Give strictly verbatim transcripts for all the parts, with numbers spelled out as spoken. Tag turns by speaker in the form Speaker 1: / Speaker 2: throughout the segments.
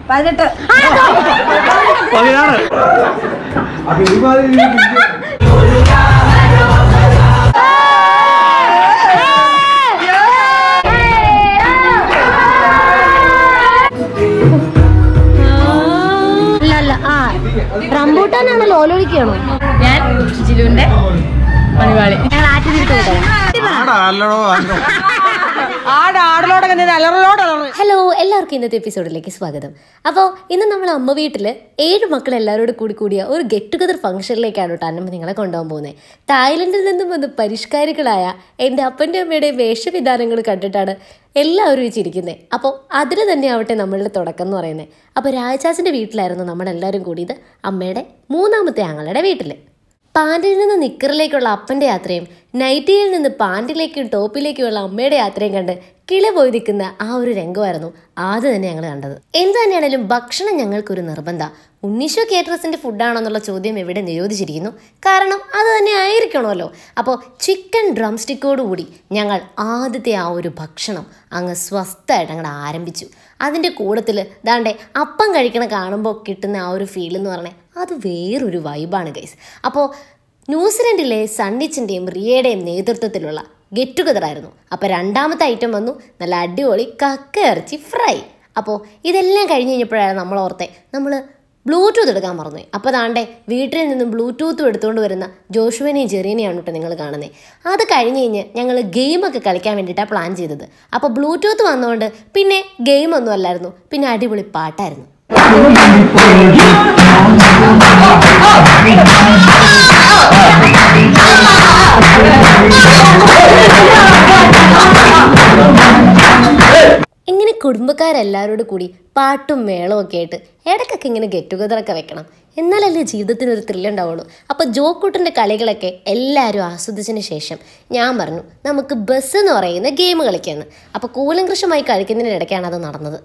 Speaker 1: പതിനെട്ട്
Speaker 2: പതിനാറ്
Speaker 3: റംബൂട്ടാനാണല്ലോ ഓലോലിക്കാണോ?
Speaker 1: ഞാൻ ജിലുവിന്റെ മണിവാളി.
Speaker 3: ഞങ്ങൾ ആറ്റിൽ ഹലോ, എല്ലാവർക്കും ഇന്നത്തെ എപ്പിസോഡിലേക്ക് സ്വാഗതം. അപ്പോൾ ഇന്ന് നമ്മൾ അമ്മ വീട്ടിൽ ഏഴ് മക്കൾ എല്ലാവരോടും കൂടി കൂടിയ ഒരു ഗെറ്റ് ടുഗദർ ഫംഗ്ഷനിലേക്കാണ് കേട്ടോ അന്നമ്മ നിങ്ങളെ കൊണ്ടുപോകാൻ പോകുന്നത്. തായ്ലൻഡിൽ നിന്നും വന്ന് പരിഷ്കാരികളായ എൻ്റെ അപ്പൻ്റെ അമ്മയുടെയും വേഷവിധാനങ്ങൾ കണ്ടിട്ടാണ് എല്ലാവരും ചിരിക്കുന്നത്. അപ്പോൾ അതിന് തന്നെ ആവട്ടെ നമ്മളുടെ തുടക്കം എന്ന് പറയുന്നത്. അപ്പോൾ രാജാസിൻ്റെ വീട്ടിലായിരുന്നു നമ്മളെല്ലാവരും കൂടിയത്, അമ്മയുടെ മൂന്നാമത്തെ ആങ്ങളുടെ വീട്ടിൽ. പാൻറ്റിൽ നിന്ന് നിക്കറിലേക്കുള്ള അപ്പൻ്റെ യാത്രയും നൈറ്റിയിൽ നിന്ന് പാൻറ്റിലേക്കും ടോപ്പിലേക്കുമുള്ള അമ്മയുടെ യാത്രയും കണ്ട് കിളി പോയി നിൽക്കുന്ന ആ ഒരു രംഗമായിരുന്നു ആദ്യം തന്നെ ഞങ്ങൾ കണ്ടത്. എന്ത് തന്നെയാണെങ്കിലും ഭക്ഷണം ഞങ്ങൾക്കൊരു നിർബന്ധം. ഉണ്ണീഷോ കേറ്ററേഴ്സിൻ്റെ ഫുഡാണെന്നുള്ള ചോദ്യം ഇവിടെ നിരോധിച്ചിരിക്കുന്നു. കാരണം അത് തന്നെ ആയിരിക്കണമല്ലോ. അപ്പോൾ ചിക്കൻ ഡ്രം സ്റ്റിക്കോടുകൂടി ഞങ്ങൾ ആദ്യത്തെ ആ ഒരു ഭക്ഷണം അങ്ങ് സ്വസ്ഥമായിട്ട് അങ്ങോട്ട് ആരംഭിച്ചു. അതിൻ്റെ കൂട്ടത്തിൽ ദാണ്ടെ അപ്പം കഴിക്കണ കാണുമ്പോൾ കിട്ടുന്ന ആ ഒരു ഫീൽ എന്ന് പറഞ്ഞാൽ അത് വേറൊരു വൈബാണ് ഗൈസ്. അപ്പോൾ ന്യൂസിലൻഡിലെ സണ്ണിച്ചിൻ്റെയും റിയയുടെയും നേതൃത്വത്തിലുള്ള ഗെറ്റ് ടുഗദർ ആയിരുന്നു. അപ്പോൾ രണ്ടാമത്തെ ഐറ്റം വന്നു, നല്ല അടിപൊളി കക്ക ഇറച്ചി ഫ്രൈ. അപ്പോൾ ഇതെല്ലാം കഴിഞ്ഞ് കഴിഞ്ഞപ്പോഴാണ് നമ്മൾ ഓർത്തെ നമ്മൾ ബ്ലൂടൂത്ത് എടുക്കാൻ മറന്നു. അപ്പോൾ താണ്ടെ വീട്ടിൽ നിന്നും ബ്ലൂടൂത്തും എടുത്തുകൊണ്ട് വരുന്ന ജോഷുവിനെയും ജെറീനെയാണ് കേട്ടോ നിങ്ങൾ കാണുന്നത്. അത് കഴിഞ്ഞ് കഴിഞ്ഞ് ഞങ്ങൾ ഗെയിമൊക്കെ കളിക്കാൻ വേണ്ടിയിട്ടാണ് പ്ലാൻ ചെയ്തത്. അപ്പോൾ ബ്ലൂടൂത്ത് വന്നുകൊണ്ട് പിന്നെ ഗെയിമൊന്നും അല്ലായിരുന്നു, പിന്നെ അടിപൊളി പാട്ടായിരുന്നു. ഇങ്ങനെ കുടുംബക്കാരെല്ലാവരോടും കൂടി പാട്ടും മേളവും ഒക്കെ ആയിട്ട് ഇടയ്ക്കൊക്കെ ഇങ്ങനെ ഗെറ്റ് ടുഗദറൊക്കെ വെക്കണം, എന്നാലല്ലേ ജീവിതത്തിനൊരു ത്രില്ലുണ്ടാവുള്ളൂ. അപ്പോൾ ജോക്കൂട്ടിൻ്റെ കളികളൊക്കെ എല്ലാവരും ആസ്വദിച്ചതിന് ശേഷം ഞാൻ പറഞ്ഞു നമുക്ക് ബസ് എന്ന് പറയുന്ന ഗെയിം കളിക്കാമെന്ന്. അപ്പോൾ കൂലങ്കൃഷമായി കളിക്കുന്നതിനിടയ്ക്കാണ് അത് നടന്നത്.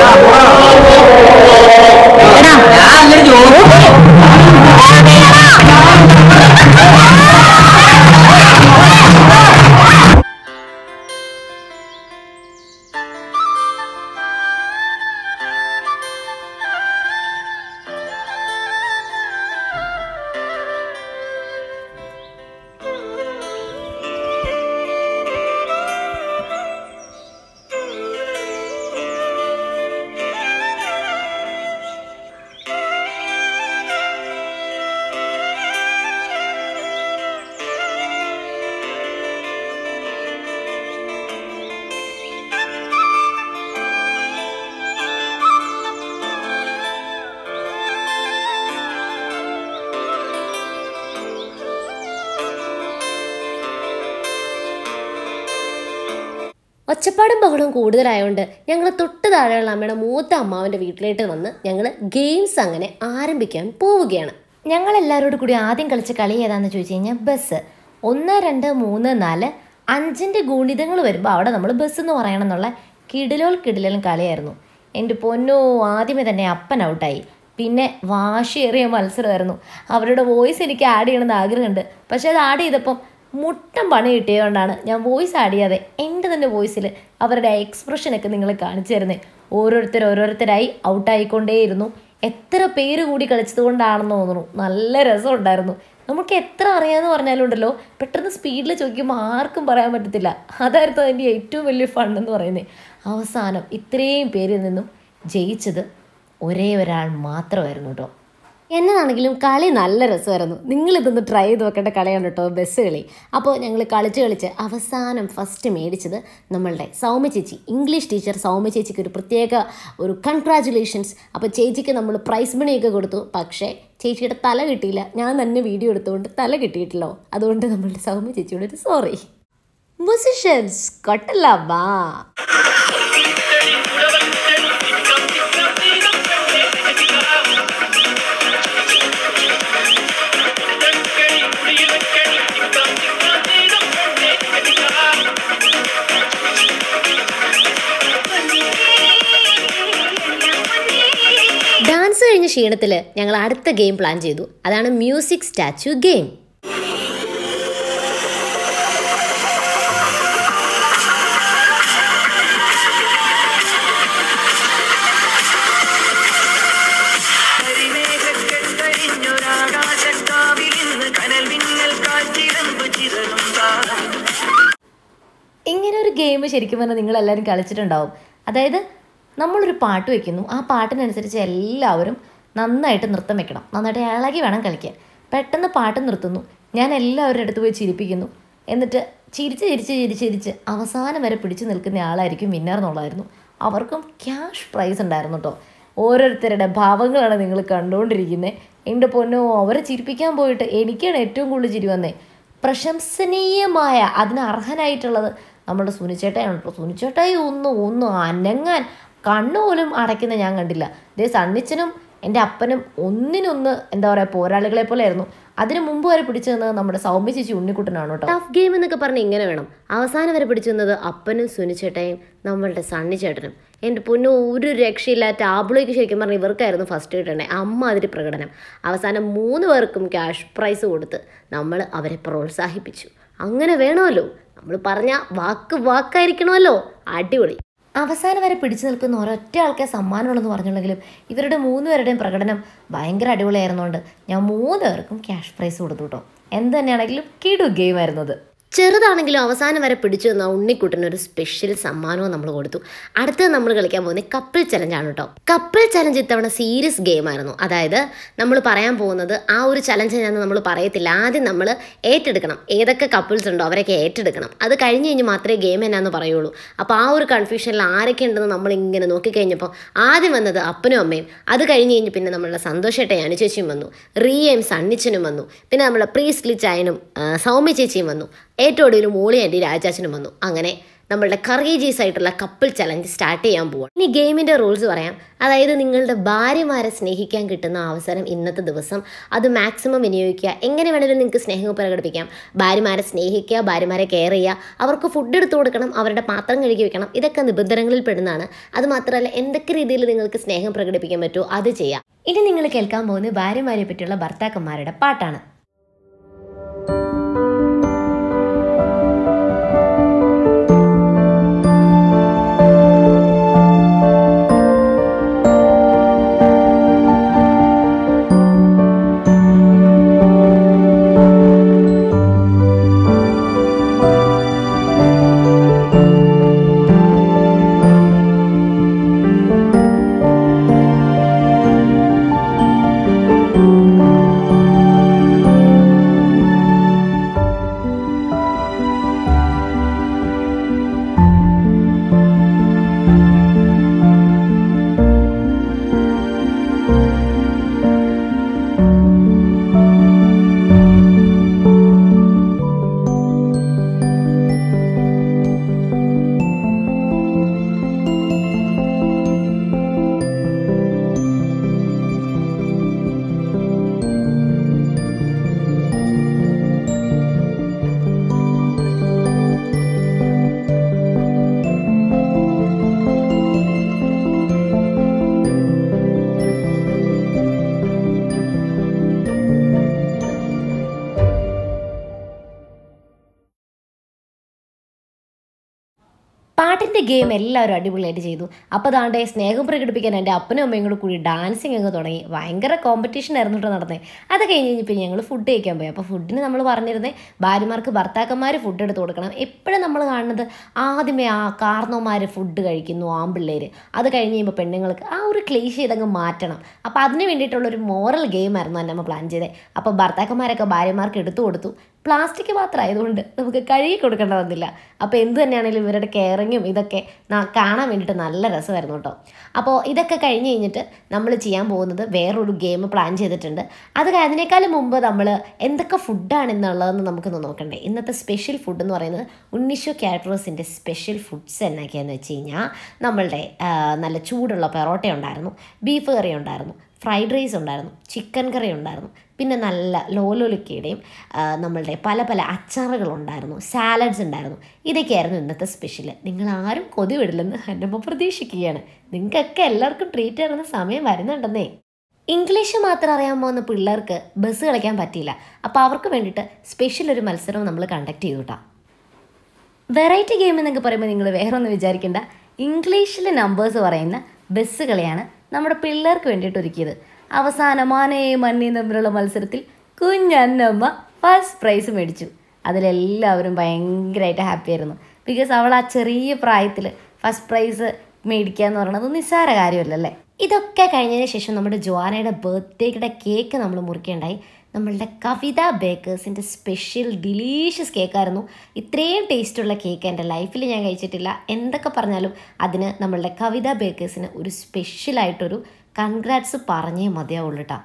Speaker 3: ഒച്ചപ്പാടും ബഹളവും കൂടുതലായതുകൊണ്ട് ഞങ്ങൾ തൊട്ട് താഴെയുള്ള അമ്മയുടെ മൂത്ത അമ്മാവൻ്റെ വീട്ടിലേക്ക് വന്ന് ഞങ്ങൾ ഗെയിംസ് അങ്ങനെ ആരംഭിക്കാൻ പോവുകയാണ്. ഞങ്ങളെല്ലാവരോടും കൂടി ആദ്യം കളിച്ച കളി ഏതാണെന്ന് ചോദിച്ചു കഴിഞ്ഞാൽ ബസ്. ഒന്ന് രണ്ട് മൂന്ന് നാല് അഞ്ചിൻ്റെ ഗുണിതങ്ങൾ വരുമ്പോൾ അവിടെ നമ്മൾ ബസ് എന്ന് പറയണം എന്നുള്ള കിടിലോൽ കിടിലും കളിയായിരുന്നു. എൻ്റെ പൊന്നോ, ആദ്യമേ തന്നെ അപ്പൻ ഔട്ടായി. പിന്നെ വാശിയേറിയ മത്സരമായിരുന്നു. അവരുടെ വോയിസ് എനിക്ക് ആഡ് ചെയ്യണമെന്ന് ആഗ്രഹമുണ്ട്, പക്ഷേ അത് ആഡ് ചെയ്തപ്പം മുട്ടം പണി കിട്ടിയതുകൊണ്ടാണ് ഞാൻ വോയിസ് ആഡ് ചെയ്യാതെ എൻ്റെ തന്നെ വോയിസിൽ അവരുടെ എക്സ്പ്രഷനൊക്കെ നിങ്ങളെ കാണിച്ചു തരുന്നത്. ഓരോരുത്തർ ഓരോരുത്തരായി ഔട്ടായിക്കൊണ്ടേയിരുന്നു. എത്ര പേര് കൂടി കളിച്ചത് കൊണ്ടാണെന്ന് തോന്നുന്നു. നല്ല രസമുണ്ടായിരുന്നു. നമുക്ക് എത്ര അറിയാമെന്ന് പറഞ്ഞാലും ഉണ്ടല്ലോ, പെട്ടെന്ന് സ്പീഡിൽ ചോദിക്കുമ്പോൾ ആർക്കും പറയാൻ പറ്റത്തില്ല. അതായിരുന്നു അതിൻ്റെ ഏറ്റവും വലിയ ഫണ്ടെന്ന് പറയുന്നത്. അവസാനം ഇത്രയും പേരിൽ നിന്നും ജയിച്ചത് ഒരേ ഒരാൾ മാത്രമായിരുന്നു കേട്ടോ. എന്നതാണെങ്കിലും കളി നല്ല രസമായിരുന്നു. നിങ്ങളിതൊന്ന് ട്രൈ ചെയ്ത് വെക്കേണ്ട കളിയാണ് കേട്ടോ ബസ് കളി. അപ്പോൾ ഞങ്ങൾ കളിച്ച് കളിച്ച് അവസാനം ഫസ്റ്റ് മേടിച്ചത് നമ്മളുടെ സൗമ്യ ചേച്ചി, ഇംഗ്ലീഷ് ടീച്ചർ സൗമ്യ ചേച്ചിക്ക് ഒരു പ്രത്യേക ഒരു കൺഗ്രാജുലേഷൻസ്. അപ്പോൾ ചേച്ചിക്ക് നമ്മൾ പ്രൈസ് മണിയൊക്കെ കൊടുത്തു. പക്ഷേ ചേച്ചിയുടെ തല കിട്ടിയില്ല. ഞാൻ തന്നെ വീഡിയോ എടുത്തുകൊണ്ട് തല കിട്ടിയിട്ടില്ലോ. അതുകൊണ്ട് നമ്മളുടെ സൗമ്യ ചേച്ചിയോട് ഒരു സോറി. മുസിഷ്യൻസ് കൊട്ടല്ലാ. ഡാൻസ് കഴിഞ്ഞ ക്ഷീണത്തിൽ ഞങ്ങൾ അടുത്ത ഗെയിം പ്ലാൻ ചെയ്തു. അതാണ് മ്യൂസിക് സ്റ്റാച്യു ഗെയിം. ഒരു ഗെയിം ശരിക്കും പറഞ്ഞാൽ നിങ്ങളെല്ലാവരും കളിച്ചിട്ടുണ്ടാവും. അതായത് നമ്മളൊരു പാട്ട് വയ്ക്കുന്നു, ആ പാട്ടിനനുസരിച്ച് എല്ലാവരും നന്നായിട്ട് നൃത്തം വെക്കണം, നന്നായിട്ട് ഇളകി വേണം കളിക്കാൻ. പെട്ടെന്ന് പാട്ട് നിർത്തുന്നു, ഞാൻ എല്ലാവരുടെ അടുത്ത് പോയി ചിരിപ്പിക്കുന്നു, എന്നിട്ട് ചിരിച്ച് ചിരിച്ച് ചിരിച്ച് ചിരിച്ച് അവസാനം വരെ പിടിച്ചു നിൽക്കുന്ന ആളായിരിക്കും വിന്നർ എന്നുള്ളതായിരുന്നു. അവർക്കും ക്യാഷ് പ്രൈസ് ഉണ്ടായിരുന്നു കേട്ടോ. ഓരോരുത്തരുടെ ഭാവങ്ങളാണ് നിങ്ങൾ കണ്ടുകൊണ്ടിരിക്കുന്നത്. എൻ്റെ പൊന്നോ, അവരെ ചിരിപ്പിക്കാൻ പോയിട്ട് എനിക്കാണ് ഏറ്റവും കൂടുതൽ ചിരി വന്നേ. പ്രശംസനീയമായ അതിന് അർഹനായിട്ടുള്ളത് നമ്മുടെ സുനിച്ചേട്ടയാണ് കേട്ടോ. സുനിച്ചേട്ടായി ഒന്നും ഒന്നും അനങ്ങാൻ കണ്ണുപോലും അടയ്ക്കുന്ന ഞാൻ കണ്ടില്ല. ഇതേ സണ്ണിച്ചനും എൻ്റെ അപ്പനും ഒന്നിനൊന്ന് എന്താ പറയുക പോരാളികളെ പോലെ ആയിരുന്നു. അതിന് മുമ്പ് വരെ പിടിച്ചു നിന്നത് നമ്മുടെ സൗമ്യ ചേച്ചി ഉണ്ണിക്കുട്ടനാണ് കേട്ടോ. ടഫ് ഗെയിം എന്നൊക്കെ പറഞ്ഞ് ഇങ്ങനെ വേണം. അവസാനം വരെ പിടിച്ചു നിന്നത് അപ്പനും സുനിച്ചേട്ടയും നമ്മളുടെ സണ്ണിച്ചേട്ടനും. എൻ്റെ പൊന്നു, ഒരു രക്ഷയില്ല. ടാബ്ലോയ്ക്ക് ശരിക്കും പറഞ്ഞാൽ ഇവർക്കായിരുന്നു ഫസ്റ്റ് കിട്ടണേ. അമ്മ അതിൻ്റെ പ്രകടനം. അവസാനം മൂന്ന് പേർക്കും ക്യാഷ് പ്രൈസ് കൊടുത്ത് നമ്മൾ അവരെ പ്രോത്സാഹിപ്പിച്ചു. അങ്ങനെ വേണമല്ലോ, നമ്മൾ പറഞ്ഞ വാക്ക് വാക്കായിരിക്കണമല്ലോ. അടിപൊളി. അവസാനം വരെ പിടിച്ചു നിൽക്കുന്ന ഒരൊറ്റ ആൾക്കേ സമ്മാനമുള്ളെന്ന് പറഞ്ഞുള്ളെങ്കിലും ഇവരുടെ മൂന്ന് പേരുടെയും പ്രകടനം ഭയങ്കര അടിപൊളിയായിരുന്നുകൊണ്ട് ഞാൻ മൂന്ന് പേർക്കും ക്യാഷ് പ്രൈസ് കൊടുത്തു കേട്ടോ. എന്ത് തന്നെയാണെങ്കിലും കിടു ഗെയിം ആയിരുന്നത്. ചെറുതാണെങ്കിലും അവസാനം വരെ പിടിച്ചു നിന്ന ഉണ്ണിക്കുട്ടന് ഒരു സ്പെഷ്യൽ സമ്മാനവും നമ്മൾ കൊടുത്തു. അടുത്തത് നമ്മൾ കളിക്കാൻ പോകുന്നത് കപ്പിൾ ചലഞ്ചാണ് കേട്ടോ. കപ്പിൾ ചലഞ്ച് ഇത്തവണ സീരിയസ് ഗെയിമായിരുന്നു. അതായത് നമ്മൾ പറയാൻ പോകുന്നത് ആ ഒരു ചലഞ്ച് ഞാൻ നമ്മൾ പറയത്തില്ല. ആദ്യം നമ്മൾ ഏറ്റെടുക്കണം, ഏതൊക്കെ കപ്പിൾസ് ഉണ്ടോ അവരൊക്കെ ഏറ്റെടുക്കണം. അത് കഴിഞ്ഞ് കഴിഞ്ഞ് മാത്രമേ ഗെയിം എന്നാന്ന് പറയുള്ളൂ. അപ്പോൾ ആ ഒരു കൺഫ്യൂഷനിൽ ആരൊക്കെ ഉണ്ടെന്ന് നമ്മളിങ്ങനെ നോക്കിക്കഴിഞ്ഞപ്പോൾ ആദ്യം വന്നത് അപ്പനും അമ്മയും. അത് കഴിഞ്ഞ് കഴിഞ്ഞ് പിന്നെ നമ്മളുടെ സന്തോഷേട്ടയും അനുചേച്ചിയും വന്നു, റിയയും സണ്ണിച്ചനും വന്നു, പിന്നെ നമ്മളെ പ്രീസ്ലി ചായനും സൗമ്യ ചേച്ചിയും വന്നു, ഏറ്റവും ഒടുവിൽ മോളി ആൻറ്റി രാജാച്ചനും വന്നു. അങ്ങനെ നമ്മളുടെ കറേജീസ് ആയിട്ടുള്ള കപ്പിൾ ചലഞ്ച് സ്റ്റാർട്ട് ചെയ്യാൻ പോവാം. ഇനി ഗെയിമിൻ്റെ റൂൾസ് പറയാം. അതായത് നിങ്ങളുടെ ഭാര്യമാരെ സ്നേഹിക്കാൻ കിട്ടുന്ന അവസരം ഇന്നത്തെ ദിവസം അത് മാക്സിമം വിനിയോഗിക്കുക. എങ്ങനെ വേണമെങ്കിലും നിങ്ങൾക്ക് സ്നേഹം പ്രകടിപ്പിക്കാം. ഭാര്യമാരെ സ്നേഹിക്കുക, ഭാര്യമാരെ കെയർ ചെയ്യുക, അവർക്ക് ഫുഡ് എടുത്തു കൊടുക്കണം, അവരുടെ പാത്രം കഴുകി വെക്കണം. ഇതൊക്കെ നിബന്ധനകളിൽ പെടുന്നതാണ്. അതുമാത്രമല്ല എന്തൊക്കെ രീതിയിൽ നിങ്ങൾക്ക് സ്നേഹം പ്രകടിപ്പിക്കാൻ പറ്റുമോ അത് ചെയ്യാം. ഇനി നിങ്ങൾ കേൾക്കാൻ പോകുന്നത് ഭാര്യമാരെ പറ്റിയുള്ള ഭർത്താക്കന്മാരുടെ പാട്ടാണ്. പാട്ടിൻ്റെ ഗെയിം എല്ലാവരും അടിപൊളിയായിട്ട് ചെയ്തു. അപ്പോൾ ദാണ്ടെ സ്നേഹം പ്രകടിപ്പിക്കാൻ എൻ്റെ അപ്പനും അമ്മയും കൂടെ കൂടി ഡാൻസിങ് അങ്ങ് തുടങ്ങി. ഭയങ്കര കോമ്പറ്റീഷൻ ആയിരുന്നു കേട്ടോ നടന്നത്. അത് കഴിഞ്ഞ് കഴിഞ്ഞപ്പോൾ ഞങ്ങൾ ഫുഡ് കഴിക്കാൻ പോയി. അപ്പോൾ ഫുഡിന് നമ്മൾ പറഞ്ഞിരുന്നത് ഭാര്യമാർക്ക് ഭർത്താക്കന്മാർ ഫുഡ് എടുത്ത് കൊടുക്കണം. എപ്പോഴും നമ്മൾ കാണുന്നത് ആദ്യമേ ആ കാർന്നോമാർ ഫുഡ് കഴിക്കുന്നു, ആൺപിള്ളേർ. അത് കഴിഞ്ഞ് കഴിയുമ്പോൾ പെണ്ണുങ്ങൾക്ക് ആ ഒരു ക്ലീശ ഇതങ്ങ് മാറ്റണം. അപ്പോൾ അതിന് വേണ്ടിയിട്ടുള്ളൊരു മോറൽ ഗെയിമായിരുന്നു അന്നമ്മ പ്ലാൻ ചെയ്തത്. അപ്പോൾ ഭർത്താക്കന്മാരൊക്കെ ഭാര്യമാർക്ക് എടുത്തു കൊടുത്തു. പ്ലാസ്റ്റിക് പാത്രം ആയതുകൊണ്ട് നമുക്ക് കഴുകി കൊടുക്കേണ്ട വന്നില്ല. അപ്പോൾ എന്ത് തന്നെയാണെങ്കിലും ഇവരുടെ കെയറിങ്ങും ഇതൊക്കെ കാണാൻ വേണ്ടിയിട്ട് നല്ല രസമായിരുന്നു കേട്ടോ. അപ്പോൾ ഇതൊക്കെ കഴിഞ്ഞ് കഴിഞ്ഞിട്ട് നമ്മൾ ചെയ്യാൻ പോകുന്നത് വേറൊരു ഗെയിം പ്ലാൻ ചെയ്തിട്ടുണ്ട്. അത് അതിനേക്കാളും മുമ്പ് നമ്മൾ എന്തൊക്കെ ഫുഡാണ് എന്നുള്ളതെന്ന് നമുക്കൊന്ന് നോക്കണ്ടേ. ഇന്നത്തെ സ്പെഷ്യൽ ഫുഡ് എന്ന് പറയുന്നത് ഉണ്ണിഷോ കാറ്ററേഴ്സിൻ്റെ സ്പെഷ്യൽ ഫുഡ്സ് എന്നൊക്കെയാണെന്ന് വെച്ച് കഴിഞ്ഞാൽ നമ്മളുടെ നല്ല ചൂടുള്ള പെറോട്ട ഉണ്ടായിരുന്നു, ബീഫ് കറി ഉണ്ടായിരുന്നു, ഫ്രൈഡ് റൈസ് ഉണ്ടായിരുന്നു, ചിക്കൻ കറി ഉണ്ടായിരുന്നു, പിന്നെ നല്ല ലോലോലിക്കയുടെയും നമ്മളുടെ പല പല അച്ചാറുകളുണ്ടായിരുന്നു, സാലഡ്സ് ഉണ്ടായിരുന്നു. ഇതൊക്കെയായിരുന്നു ഇന്നത്തെ സ്പെഷ്യൽ. നിങ്ങളാരും കൊതി വിടില്ലെന്ന് അന്നമ്മ പ്രതീക്ഷിക്കുകയാണ്. നിങ്ങൾക്കൊക്കെ എല്ലാവർക്കും ട്രീറ്റ് ചെയ്യുന്ന സമയം വരുന്നുണ്ടെന്നേ. ഇംഗ്ലീഷ് മാത്രം അറിയാൻ പോകുന്ന പിള്ളേർക്ക് ബസ് കളിക്കാൻ പറ്റിയില്ല. അപ്പോൾ അവർക്ക് വേണ്ടിയിട്ട് സ്പെഷ്യൽ ഒരു മത്സരം നമ്മൾ കണ്ടക്ട് ചെയ്തു കേട്ടോ. വെറൈറ്റി ഗെയിം എന്നൊക്കെ പറയുമ്പോൾ നിങ്ങൾ വേറെ ഒന്നും വിചാരിക്കേണ്ട. ഇംഗ്ലീഷിൽ നമ്പേഴ്സ് പറയുന്ന ബസ് കളിയാണ് നമ്മുടെ പിള്ളേർക്ക് വേണ്ടിയിട്ട് ഒരുക്കിയത്. അവസാനം ആനയും മണ്ണിയും തമ്മിലുള്ള മത്സരത്തിൽ കുഞ്ഞന്നമ്മ ഫസ്റ്റ് പ്രൈസ് മേടിച്ചു. അതിലെല്ലാവരും ഭയങ്കരമായിട്ട് ഹാപ്പി ആയിരുന്നു. ബിക്കോസ് അവൾ ആ ചെറിയ പ്രായത്തിൽ ഫസ്റ്റ് പ്രൈസ് മേടിക്കുക എന്ന് പറയുന്നത് നിസ്സാര കാര്യമല്ലല്ലേ. ഇതൊക്കെ കഴിഞ്ഞതിന് ശേഷം നമ്മുടെ ജോവാനയുടെ ബർത്ത്ഡേയുടെ കേക്ക് നമ്മൾ മുറിക്കേണ്ടായി. നമ്മളുടെ കവിത ബേക്കേഴ്സിൻ്റെ സ്പെഷ്യൽ ഡിലീഷ്യസ് കേക്കായിരുന്നു. ഇത്രയും ടേസ്റ്റുള്ള കേക്ക് എൻ്റെ ലൈഫിൽ ഞാൻ കഴിച്ചിട്ടില്ല. എന്തൊക്കെ പറഞ്ഞാലും അതിന് നമ്മളുടെ കവിത ബേക്കേഴ്സിന് ഒരു സ്പെഷ്യലായിട്ടൊരു കൺഗ്രാറ്റ്സ് പറഞ്ഞേ മതിയാവുള്ളൂ കേട്ടോ.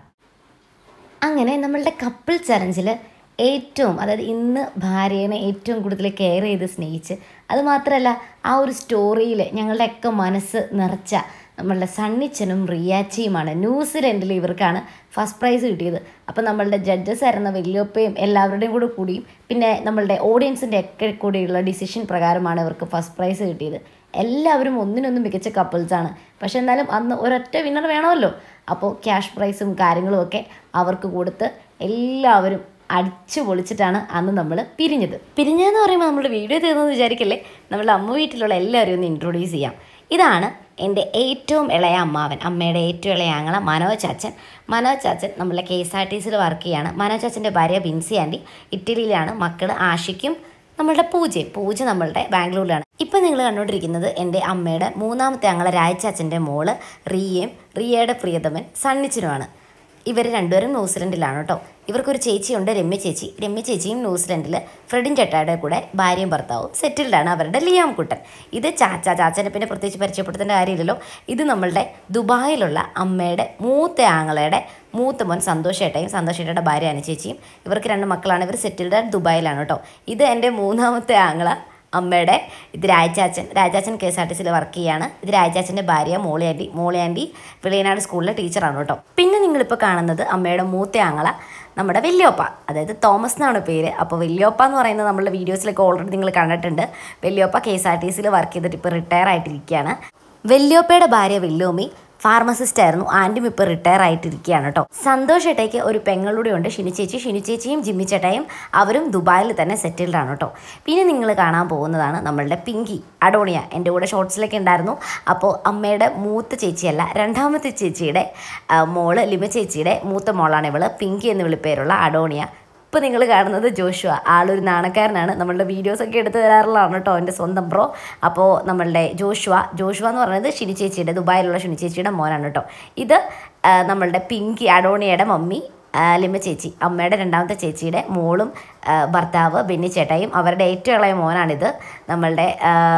Speaker 3: അങ്ങനെ നമ്മളുടെ കപ്പിൾ ചലഞ്ചിൽ ഏറ്റവും, അതായത് ഇന്ന് ഭാര്യനെ ഏറ്റവും കൂടുതൽ കെയർ ചെയ്ത് സ്നേഹിച്ച്, അതുമാത്രമല്ല ആ ഒരു സ്റ്റോറിയിൽ ഞങ്ങളുടെയൊക്കെ മനസ്സ് നിറച്ച നമ്മളുടെ സണ്ണിച്ചനും റിയാച്ചിയുമാണ്. ന്യൂസിലൻഡിൽ ഇവർക്കാണ് ഫസ്റ്റ് പ്രൈസ് കിട്ടിയത്. അപ്പോൾ നമ്മളുടെ ജഡ്ജസ് ആയിരുന്ന വല്യപ്പയും എല്ലാവരുടെയും കൂടെ കൂടിയും പിന്നെ നമ്മളുടെ ഓഡിയൻസിൻ്റെ ഒക്കെ കൂടിയുള്ള ഡിസിഷൻ പ്രകാരമാണ് ഇവർക്ക് ഫസ്റ്റ് പ്രൈസ് കിട്ടിയത്. എല്ലാവരും ഒന്നിനൊന്നും മികച്ച കപ്പിൾസാണ്. പക്ഷെ എന്നാലും അന്ന് ഒരൊറ്റ വിന്നർ വേണമല്ലോ. അപ്പോൾ ക്യാഷ് പ്രൈസും കാര്യങ്ങളും ഒക്കെ അവർക്ക് കൊടുത്ത് എല്ലാവരും അടിച്ചു പൊളിച്ചിട്ടാണ് അന്ന് നമ്മൾ പിരിഞ്ഞത്. പിരിഞ്ഞതെന്ന് പറയുമ്പോൾ നമ്മുടെ വീഡിയോ തീർന്നെന്ന് വിചാരിക്കല്ലേ. നമ്മളുടെ അമ്മ വീട്ടിലുള്ള എല്ലാവരും ഒന്ന് ഇൻട്രൊഡ്യൂസ് ചെയ്യാം. ഇതാണ് എൻ്റെ ഏറ്റവും ഇളയ അമ്മാവൻ, അമ്മയുടെ ഏറ്റവും ഇളയ ആങ്ങള മനോജ് ചാച്ചൻ. മനോജ് ചാച്ചൻ നമ്മളുടെ കെ എസ് ആർ ടി സിയിൽ വർക്ക് ചെയ്യുകയാണ്. മനോജ് ചാച്ചൻ്റെ ഭാര്യ ബിൻസി ആൻറ്റി ഇറ്റലിയിലാണ്. മക്കൾ ആഷിക്കും നമ്മളുടെ പൂജയും. പൂജ നമ്മളുടെ ബാംഗ്ലൂരിലാണ്. ഇപ്പം നിങ്ങൾ കണ്ടുകൊണ്ടിരിക്കുന്നത് എൻ്റെ അമ്മയുടെ മൂന്നാമത്തെ ആങ്ങള രാജചാച്ചൻ്റെ മോള് റിയയും റിയയുടെ പ്രിയതമൻ സണ്ണിച്ചനുമാണ്. ഇവർ രണ്ടുപേരും ന്യൂസിലൻഡിലാണ് കേട്ടോ. ഇവർക്കൊരു ചേച്ചിയുണ്ട്, രമ്യ ചേച്ചി. രമ്യ ചേച്ചിയും ന്യൂസിലൻഡിൽ ഫ്രെഡിൻ ചേട്ടായുടെ കൂടെ ഭാര്യയും ഭർത്താവും സെറ്റിൽഡാണ്. അവരുടെ ലിയാം കുട്ടൻ. ഇത് ചാച്ച. ചാച്ചനെ പിന്നെ പ്രത്യേകിച്ച് പരിചയപ്പെടുത്തേണ്ട കാര്യമില്ലല്ലോ. ഇത് നമ്മളുടെ ദുബായിലുള്ള അമ്മയുടെ മൂത്ത ആങ്ങളയുടെ മൂത്ത മോൻ സന്തോഷേട്ടയും സന്തോഷേട്ടയുടെ ഭാര്യ അനുചേച്ചിയും. ഇവർക്ക് രണ്ട് മക്കളാണ്. ഇവർ സെറ്റിൽഡ് ദുബായിലാണ് കേട്ടോ. ഇത് എൻ്റെ മൂന്നാമത്തെ ആങ്ങള അമ്മയുടെ. ഇത് Rajachan. Rajachan K S R T സിയിൽ വർക്ക് ചെയ്യാണ്. ഇത് രാജാച്ചൻ്റെ ഭാര്യ മോളി ആൻറ്റി. മോളി ആൻറ്റി വിളയനാട് സ്കൂളിലെ ടീച്ചറാണ് കേട്ടോ. പിന്നെ നിങ്ങളിപ്പോൾ കാണുന്നത് അമ്മയുടെ മൂത്ത ആങ്ങള നമ്മുടെ വല്യോപ്പ, അതായത് തോമസ് എന്നാണ് പേര്. അപ്പോൾ വല്യോപ്പ എന്ന് പറയുന്നത് നമ്മളുടെ വീഡിയോസിലൊക്കെ ഓൾറെഡി നിങ്ങൾ കണ്ടിട്ടുണ്ട്. വല്യോപ്പ കെ എസ് ആർ ടി സിയിൽ വർക്ക് ചെയ്തിട്ട് ഇപ്പോൾ റിട്ടയർ ആയിട്ടിരിക്കുകയാണ്. വല്യോപ്പയുടെ ഭാര്യ വല്യോമി ഫാർമസിസ്റ്റ് ആയിരുന്നു. ആൻറ്റിയും ഇപ്പോൾ റിട്ടയർ ആയിട്ടിരിക്കുകയാണ് കേട്ടോ. സന്തോഷ് ചേട്ടയ്ക്ക് ഒരു പെങ്ങളുടെ ഉണ്ട്, ഷിനി ചേച്ചി. ഷിനി ചേച്ചിയും ജിമ്മി ചേട്ടായും അവരും ദുബായിൽ തന്നെ സെറ്റിൽഡ് ആണ് കേട്ടോ. പിന്നെ നിങ്ങൾ കാണാൻ പോകുന്നതാണ് നമ്മളുടെ പിങ്കി അഡോണിയ. എൻ്റെ കൂടെ ഷോർട്സിലൊക്കെ ഉണ്ടായിരുന്നു. അപ്പോൾ അമ്മയുടെ മൂത്ത ചേച്ചിയല്ല, രണ്ടാമത്തെ ചേച്ചിയുടെ മോള് ലിമ ചേച്ചിയുടെ മൂത്ത മോളാണ് ഇവള്. പിങ്കി എന്ന് വിളിപ്പേരുള്ള അഡോണിയ. ഇപ്പോൾ നിങ്ങൾ കാണുന്നത് ജോഷുവ. ആളൊരു നാണക്കാരനാണ്. നമ്മളുടെ വീഡിയോസൊക്കെ എടുത്ത് തരാറുള്ളതാണ് കേട്ടോ, എൻ്റെ സ്വന്തം ബ്രോ. അപ്പോൾ നമ്മളുടെ ജോഷുവ ജോഷുവ എന്ന് പറയുന്നത് ഷിനി ചേച്ചിയുടെ, ദുബായിലുള്ള ഷിനി ചേച്ചിയുടെ മോനാണ് കേട്ടോ. ഇത് നമ്മളുടെ പിങ്കി അഡോണിയയുടെ മമ്മി ലിമ ചേച്ചി, അമ്മയുടെ രണ്ടാമത്തെ ചേച്ചിയുടെ മോളും ഭർത്താവ് ബെന്നി ചേട്ടായും. അവരുടെ ഏറ്റവും ഇളയ മോനാണിത്, നമ്മളുടെ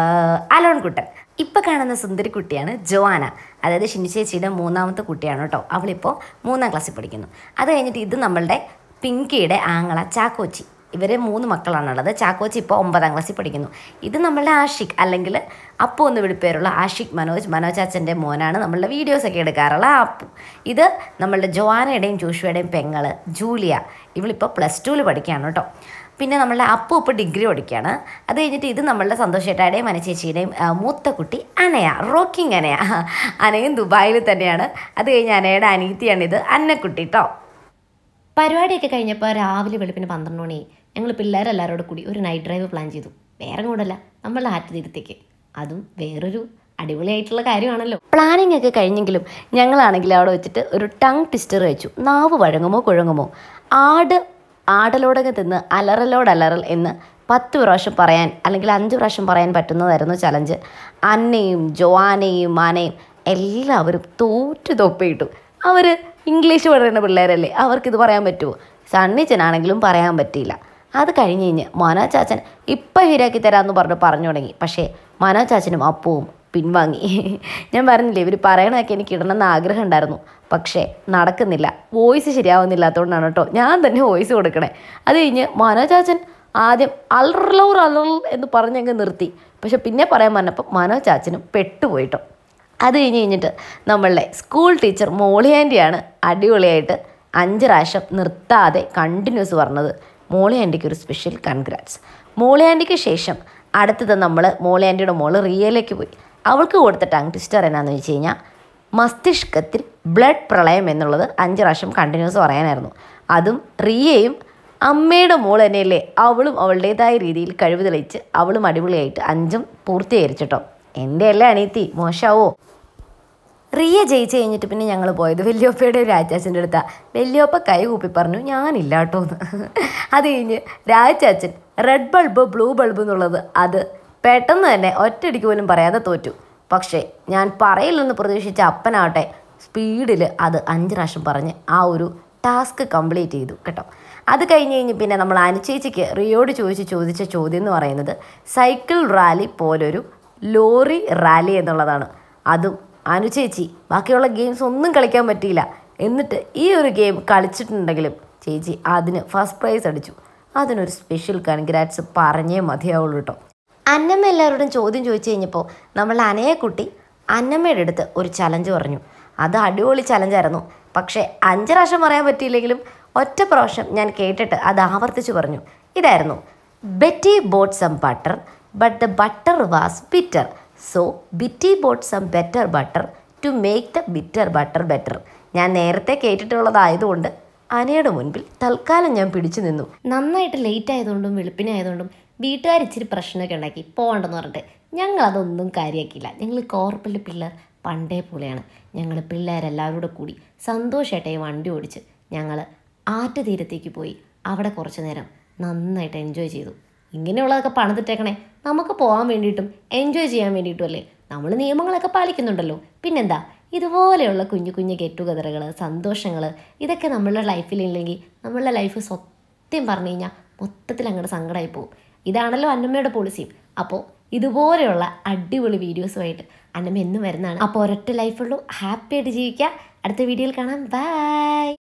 Speaker 3: അലോൺ കുട്ടൻ. ഇപ്പം കാണുന്ന സുന്ദരി കുട്ടിയാണ് ജോവാന, അതായത് ഷിനി ചേച്ചിയുടെ മൂന്നാമത്തെ കുട്ടിയാണ് കേട്ടോ. അവളിപ്പോൾ മൂന്നാം ക്ലാസ്സിൽ പഠിക്കുന്നു. അത് കഴിഞ്ഞിട്ട് ഇത് നമ്മളുടെ പിങ്കിയുടെ ആങ്ങള ചാക്കോച്ചി. ഇവർ മൂന്ന് മക്കളാണുള്ളത്. ചാക്കോച്ചി ഇപ്പോൾ ഒമ്പതാം ക്ലാസ്സിൽ പഠിക്കുന്നു. ഇത് നമ്മളുടെ ആഷിഖ്, അല്ലെങ്കിൽ അപ്പു എന്ന് വിളിപ്പേരുള്ള ആഷിഖ് മനോജ്. മനോജ് അച്ഛൻ്റെ മോനാണ്. നമ്മളുടെ വീഡിയോസൊക്കെ എടുക്കാറുള്ള അപ്പു. ഇത് നമ്മളുടെ ജോവാനയുടെയും ജോഷുവയുടെയും പെങ്ങള് ജൂലിയ. ഇവളിപ്പോൾ പ്ലസ് ടുവിൽ പഠിക്കുകയാണ് കേട്ടോ. പിന്നെ നമ്മളുടെ അപ്പു ഇപ്പോൾ ഡിഗ്രി പഠിക്കുകയാണ്. അത് കഴിഞ്ഞിട്ട് ഇത് നമ്മളുടെ സന്തോഷേട്ടായുടെയും മനച്ചേച്ചിയുടെയും മൂത്ത കുട്ടി അനയ, റോക്കിംഗ് അനയ. അനയും ദുബായിൽ തന്നെയാണ്. അത് കഴിഞ്ഞ് അനയുടെ അനീത്തിയാണിത്, അന്നക്കുട്ടി കേട്ടോ. പരിപാടിയൊക്കെ കഴിഞ്ഞപ്പോൾ രാവിലെ വെളുപ്പിന് പന്ത്രണ്ട് മണി ഞങ്ങൾ പിള്ളേരെല്ലാവരോടും കൂടി ഒരു നൈറ്റ് ഡ്രൈവ് പ്ലാൻ ചെയ്തു. വേറെ കൂടല്ല, നമ്മളുടെ ആറ്റുതീരത്തേക്ക്. അതും വേറൊരു അടിപൊളിയായിട്ടുള്ള കാര്യമാണല്ലോ. പ്ലാനിങ് ഒക്കെ കഴിഞ്ഞെങ്കിലും ഞങ്ങളാണെങ്കിൽ അവിടെ വെച്ചിട്ട് ഒരു ടങ് ട്വിസ്റ്റർ വെച്ചു. നാവ് വഴങ്ങുമോ കുഴങ്ങുമോ. ആട് ആടലോടൊക്കെ തിന്ന് അലറലോടലറൽ എന്ന് പത്ത് പ്രാവശ്യം പറയാൻ, അല്ലെങ്കിൽ അഞ്ച് പ്രാവശ്യം പറയാൻ പറ്റുന്നതായിരുന്നു ചലഞ്ച്. അന്നയും ജോവാനയും മാനയും എല്ലാവരും തോറ്റു തൊപ്പിയിട്ടു. അവർ ഇംഗ്ലീഷ് പറയുന്ന പിള്ളേരല്ലേ, അവർക്കിത് പറയാൻ പറ്റുമോ? സണ്ണിച്ചനാണെങ്കിലും പറയാൻ പറ്റിയില്ല. അത് കഴിഞ്ഞ് കഴിഞ്ഞ് മനോജ് ചാച്ചൻ ഇപ്പം ശരിയാക്കി തരാമെന്ന് പറഞ്ഞ് പറഞ്ഞു തുടങ്ങി. പക്ഷേ മനോജ് ചാച്ചനും അപ്പവും പിൻവാങ്ങി. ഞാൻ പറഞ്ഞില്ലേ, ഇവർ പറയണതൊക്കെ എനിക്ക് ഇടണമെന്ന് ആഗ്രഹം ഉണ്ടായിരുന്നു, പക്ഷേ നടക്കുന്നില്ല. വോയിസ് ശരിയാവുന്നില്ലാത്തതുകൊണ്ടാണ് കേട്ടോ ഞാൻ തന്നെ വോയിസ് കൊടുക്കണേ. അത് കഴിഞ്ഞ് മനോജ് ചാച്ചൻ ആദ്യം അലറലോർ അലർ എന്ന് പറഞ്ഞങ്ങ് നിർത്തി. പക്ഷെ പിന്നെ പറയാൻ പറഞ്ഞപ്പോൾ മനോജ് ചാച്ചനും പെട്ടുപോയിട്ടോ. അത് കഴിഞ്ഞ് കഴിഞ്ഞിട്ട് നമ്മളുടെ സ്കൂൾ ടീച്ചർ മോളി ആൻറ്റിയാണ് അടിപൊളിയായിട്ട് അഞ്ച് പ്രാവശ്യം നിർത്താതെ കണ്ടിന്യൂസ് പറഞ്ഞത്. മോളി ആൻറ്റിക്ക് ഒരു സ്പെഷ്യൽ കൺഗ്രാറ്റ്സ്. മോളി ആൻറ്റിക്ക് ശേഷം അടുത്തത് നമ്മൾ മോളി ആൻറ്റിയുടെ മോള് റിയയിലേക്ക് പോയി. അവൾക്ക് കൊടുത്ത ടങ് ട്വിസ്റ്റർ എന്നാന്ന് വെച്ച് കഴിഞ്ഞാൽ മസ്തിഷ്കത്തിൽ ബ്ലഡ് പ്രളയം എന്നുള്ളത് അഞ്ച് പ്രാവശ്യം കണ്ടിന്യൂസ് പറയാനായിരുന്നു. അതും റിയയും അമ്മയുടെ മോൾ തന്നെയല്ലേ, അവളും അവളുടേതായ രീതിയിൽ കഴിവ് തെളിയിച്ച് അവളും അടിപൊളിയായിട്ട് അഞ്ചും പൂർത്തീകരിച്ചിട്ടോ. എൻ്റെ അല്ലേ അനീത്തി, മോശമാവോ? റിയ ജയിച്ച് കഴിഞ്ഞിട്ട് പിന്നെ ഞങ്ങൾ പോയത് വല്യോപ്പയുടെ രാജാച്ചൻ്റെ അടുത്താണ്. വല്യോപ്പ കൈ കൂപ്പി പറഞ്ഞു ഞാനില്ല കേട്ടോ എന്ന്. അത് കഴിഞ്ഞ് Rajachan red bulb blue bulb എന്നുള്ളത് അത് പെട്ടെന്ന് തന്നെ ഒറ്റയടിക്ക് പോലും പറയാതെ തോറ്റു. പക്ഷേ ഞാൻ പറയില്ലെന്ന് പ്രതീക്ഷിച്ച അപ്പനാവട്ടെ സ്പീഡിൽ അത് അഞ്ച് പ്രാവശ്യം പറഞ്ഞ് ആ ഒരു ടാസ്ക് കംപ്ലീറ്റ് ചെയ്തു കേട്ടോ. അത് കഴിഞ്ഞ് കഴിഞ്ഞ് പിന്നെ നമ്മൾ അനുചേച്ചിക്ക് റിയോട് ചോദിച്ച് ചോദിച്ച ചോദ്യം എന്ന് പറയുന്നത് സൈക്കിൾ റാലി പോലൊരു ലോറി റാലി എന്നുള്ളതാണ്. അതും അനുചേച്ചി ബാക്കിയുള്ള ഗെയിംസ് ഒന്നും കളിക്കാൻ പറ്റിയില്ല. എന്നിട്ട് ഈ ഒരു ഗെയിം കളിച്ചിട്ടുണ്ടെങ്കിലും ചേച്ചി അതിന് ഫസ്റ്റ് പ്രൈസ് അടിച്ചു. അതിനൊരു സ്പെഷ്യൽ കൺഗ്രാറ്റ്സ് പറഞ്ഞേ മതിയാവുള്ളൂ കേട്ടോ. അന്നമ്മ എല്ലാവരോടും ചോദ്യം ചോദിച്ചു കഴിഞ്ഞപ്പോൾ നമ്മൾ അനയക്കുട്ടി അന്നമ്മയുടെ അടുത്ത് ഒരു ചലഞ്ച് പറഞ്ഞു. അത് അടിപൊളി ചലഞ്ചായിരുന്നു. പക്ഷേ അഞ്ച് പ്രാവശ്യം പറയാൻ പറ്റിയില്ലെങ്കിലും ഒറ്റ പ്രാവശ്യം ഞാൻ കേട്ടിട്ട് അത് ആവർത്തിച്ച് പറഞ്ഞു. ഇതായിരുന്നു: Betty bought some butter but the butter was bitter, so Betty bought some better butter to make the bitter butter better. ഞാൻ നേരത്തെ കേട്ടിട്ടുള്ളതായതുകൊണ്ട് അനയുടെ മുൻപിൽ തൽക്കാലം ഞാൻ പിടിച്ചു നിന്നു. നന്നായിട്ട് ലേറ്റ് ആയതുകൊണ്ടും വെളുപ്പിനായതുകൊണ്ടും വീട്ടുകാർ ഇച്ചിരി പ്രശ്നമൊക്കെ ഉണ്ടാക്കി പോകണ്ടെന്ന് പറഞ്ഞിട്ട് ഞങ്ങളതൊന്നും കാര്യമാക്കിയില്ല. ഞങ്ങൾ കോർപ്പറേറ്റ് പിള്ളേർ പണ്ടേ പോലെയാണ്. ഞങ്ങൾ പിള്ളേരെല്ലാവരും കൂടി സന്തോഷമായിട്ടായി വണ്ടി ഓടിച്ച് ഞങ്ങൾ ആറ്റ് തീരത്തേക്ക് പോയി അവിടെ കുറച്ച് നേരം നന്നായിട്ട് എൻജോയ് ചെയ്തു. ഇങ്ങനെയുള്ളതൊക്കെ പണിതിട്ടേക്കണേ നമുക്ക് പോകാൻ വേണ്ടിയിട്ടും എൻജോയ് ചെയ്യാൻ വേണ്ടിയിട്ടും അല്ലേ. നമ്മൾ നിയമങ്ങളൊക്കെ പാലിക്കുന്നുണ്ടല്ലോ. പിന്നെന്താ, ഇതുപോലെയുള്ള കുഞ്ഞു കുഞ്ഞു ഗെറ്റ് ടുഗദറുകൾ, സന്തോഷങ്ങൾ, ഇതൊക്കെ നമ്മളുടെ ലൈഫിലില്ലെങ്കിൽ നമ്മളുടെ ലൈഫ് സത്യം പറഞ്ഞു കഴിഞ്ഞാൽ മൊത്തത്തിൽ അങ്ങോട്ട് സങ്കടമായി പോകും. ഇതാണല്ലോ അന്നമ്മയുടെ പോളിസിയും. അപ്പോൾ ഇതുപോലെയുള്ള അടിപൊളി വീഡിയോസുമായിട്ട് അന്നമ്മ എന്നും വരുന്നതാണ്. അപ്പോൾ ഒരൊറ്റ ലൈഫുള്ളൂ, ഹാപ്പി ആയിട്ട് ജീവിക്കുക. അടുത്ത വീഡിയോയിൽ കാണാം. ബൈ.